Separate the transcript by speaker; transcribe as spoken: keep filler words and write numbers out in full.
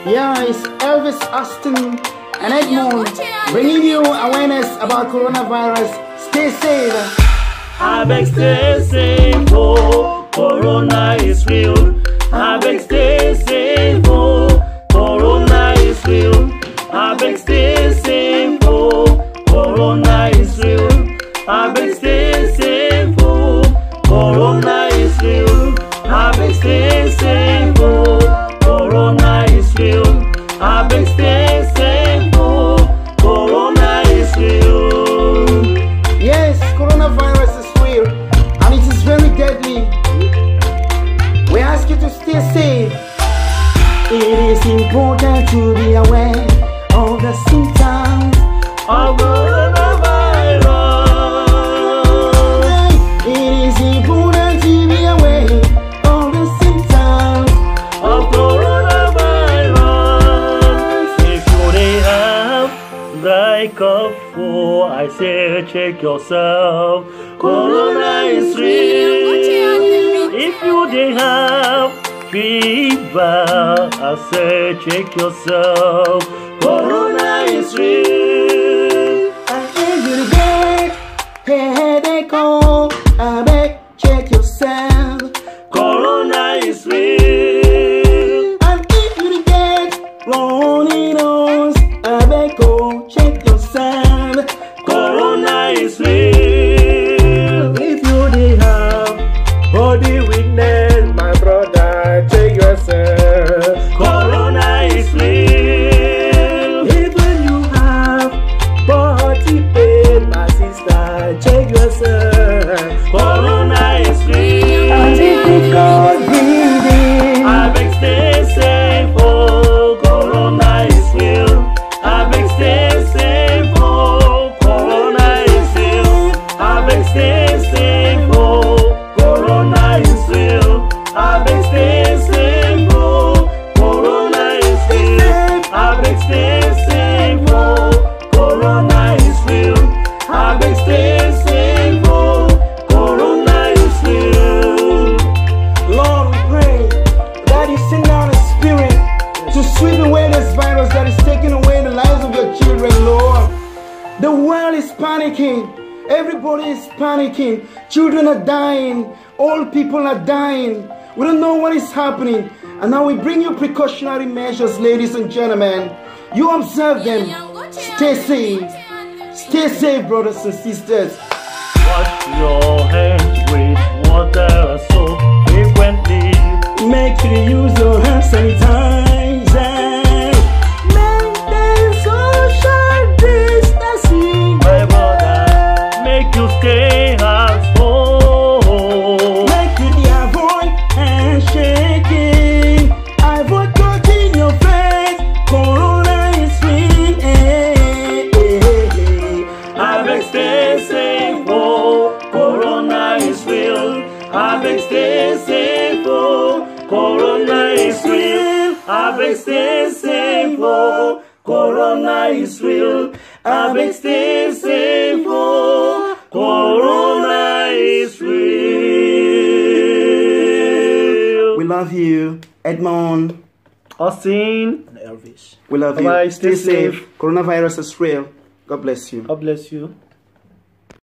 Speaker 1: Yeah, it's Elvis Austin and Edmond bringing you awareness about coronavirus. Stay safe.
Speaker 2: I beg stay safe, oh, Corona is real. I beg stay safe, oh, Corona is real. I beg stay safe, oh, Corona is real. I beg stay safe, oh, Corona is real. I beg stay safe, oh, Corona is real. I beg stay safe, oh, Corona is real.
Speaker 1: Yes, coronavirus is real and it is very deadly. We ask you to stay safe. It is important to be aware of the symptoms
Speaker 2: of coronavirus.
Speaker 1: It is important to be aware of the symptoms
Speaker 2: of coronavirus. If you dey have dry cough, oh, I say check yourself. Corona is real. If you dey have fever, I say check yourself. Corona is real.
Speaker 1: And if you get headache, oh, I beg check yourself.
Speaker 2: Corona is real.
Speaker 1: And if you get runny nose, I beg go check yourself.
Speaker 2: Corona is real.
Speaker 3: If you dey have body weakness, my brother, check yourself.
Speaker 2: Corona is real.
Speaker 3: Even you have body pain, my sister, check yourself.
Speaker 2: Corona is real.
Speaker 1: And if you got breathing,
Speaker 2: I beg stay safe, oh, Corona is real. I beg stay safe, oh, Corona is real. I beg stay safe, oh, Corona is real. I beg stay safe, oh, Corona is real. I beg stay safe, oh, Corona is real. I beg stay safe, oh, Corona is real.
Speaker 1: Lord, we pray that you send down a spirit to sweep away this virus that is taking away the lives of your children, Lord. The world is panicking. Everybody is panicking. Children are dying. Old people are dying. We don't know what is happening. And now we bring you precautionary measures, ladies and gentlemen. You observe them. Stay safe. Stay safe, brothers and sisters.
Speaker 2: Wash your hands with water and soap frequently.
Speaker 1: Make sure you use your hand sanitizer. Maintain social distancing.
Speaker 2: My brother, make you stay at home.
Speaker 1: Make you avoid handshaking. Avoid touching your face. Corona is real. Eh, eh, eh.
Speaker 2: I beg stay safe, oh, Corona is real. I beg stay safe, oh, Corona is real. I beg stay safe, oh, Corona is real. I beg stay safe, oh, Corona is real.
Speaker 1: We love you, Edmond,
Speaker 2: Austin
Speaker 3: And Elvis.
Speaker 1: we love
Speaker 2: Bye-bye.
Speaker 1: you. Stay
Speaker 2: Stay
Speaker 1: safe.
Speaker 2: safe.
Speaker 1: Coronavirus is real. God bless you.
Speaker 2: God bless you.